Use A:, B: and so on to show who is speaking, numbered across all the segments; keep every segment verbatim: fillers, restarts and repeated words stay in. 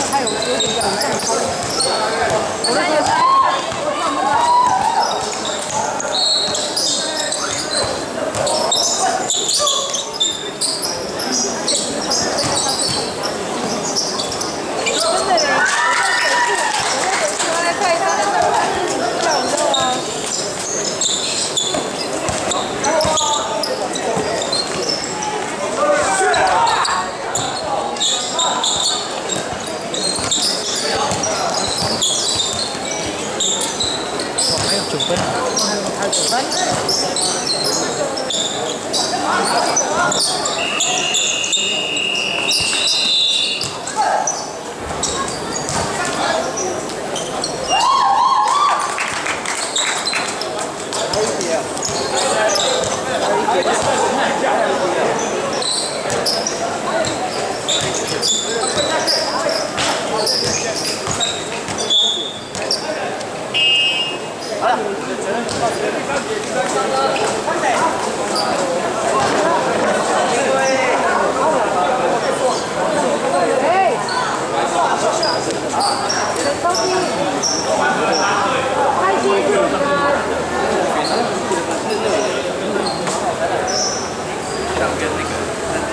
A: 它有有点很像超。我的天！真的嘞！我在北部，我在北部，我在看他那个跳舞的啊。 还有九分，还有九分。好了。哎，陈超基，开机就开。上跟那个。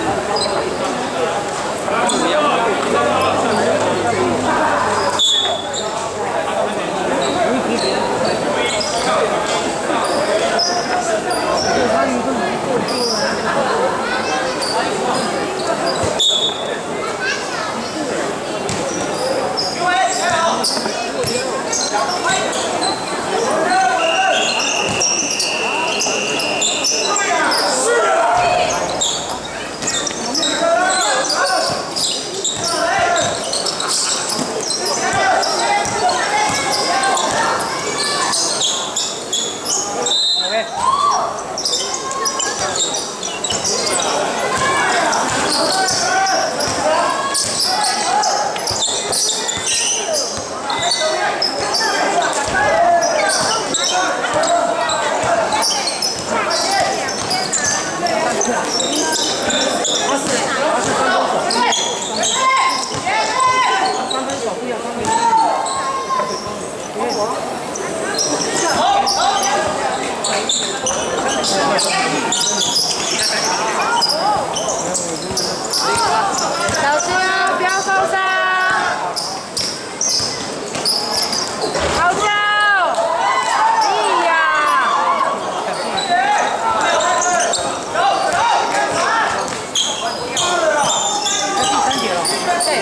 A: 小心啊，不要受伤！好球！哎呀！第三节了，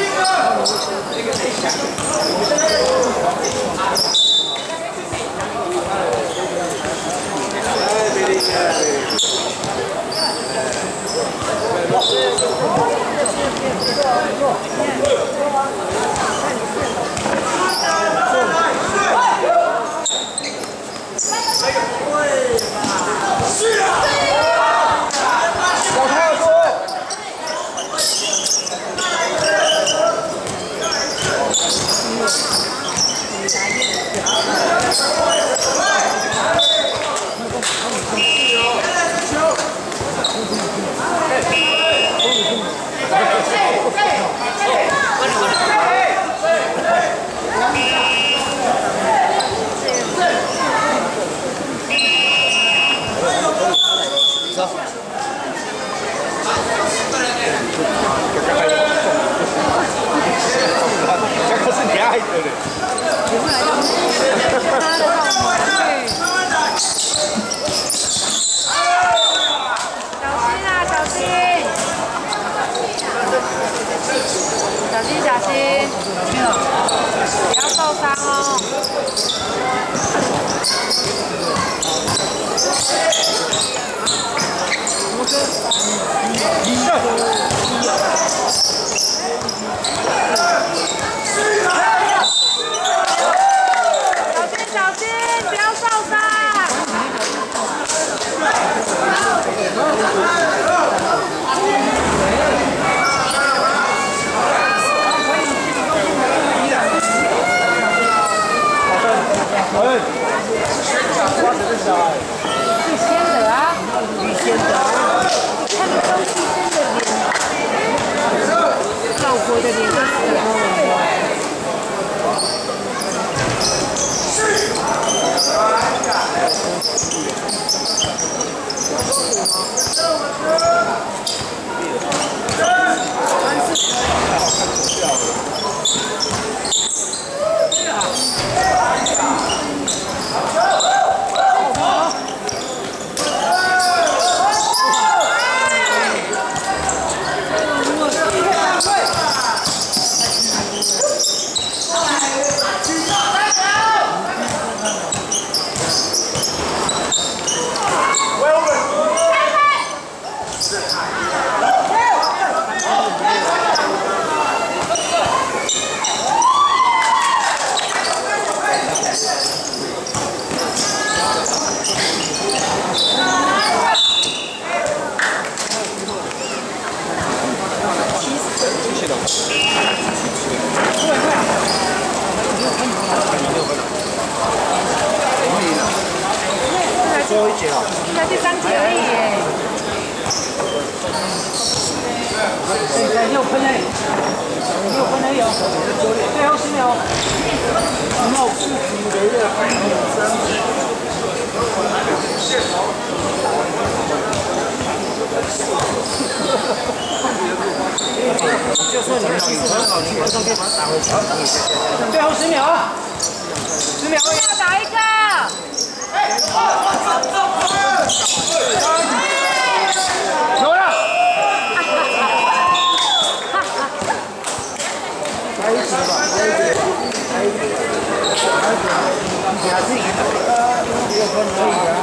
A: 小心，不要受伤哦。小心小心，不要受伤。预先的啊，预先的，看得到预先的脸，老婆的脸都死了。
B: 最后一节了，
A: 才第三节而已耶。哎，六分嘞，六分嘞有，最后十秒。
B: 冒出几个月，三就说你的技术很好，你马上可以把它打回去。
A: 最后十秒啊！十秒，要打一个。有了。
B: 来一局吧，来一局，来一局，来一局，你还是赢了，六分而已啊。